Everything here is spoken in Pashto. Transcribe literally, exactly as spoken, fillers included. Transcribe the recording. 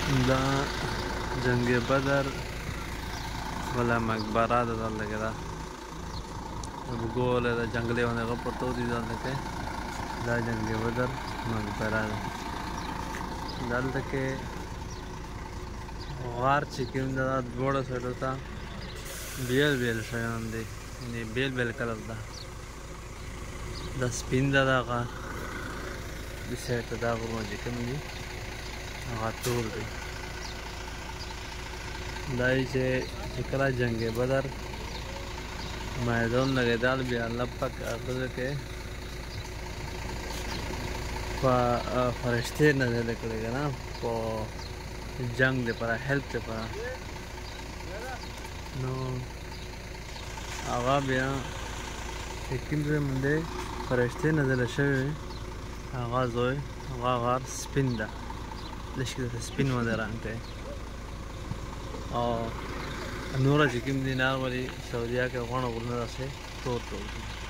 دا جنگ بدر ولا مقبره ده دلته کې ده ګوله د جنګ لیونی پرتو دي دلته کې دا جنگ بدر مقبره ده دلته کې غار چې کوم ده دا دواړو سایډو ته بیل بیل شیان دي یعنې بیل بیل کلر ده دا سپین ده دا غار دې سایډ ته دا غرونه چې کوم دي هغه تور دي دا یې چې چې کله جنگ بدر میدان لګېدل بیا الله پاک هغه کې په فرشتې نازلې کړې که نه په جنگ دپاره هیلپ دپاره نو هغه بیا چې کوم ځای باندې فرشتې نازلې شوې هغه ځای هغه غار سپین ده داسې درته سپین باندې رنګ کوي او نوره چې کوم دي نه ولې سعودیه کې غوڼه غرونه داسې تور تور دي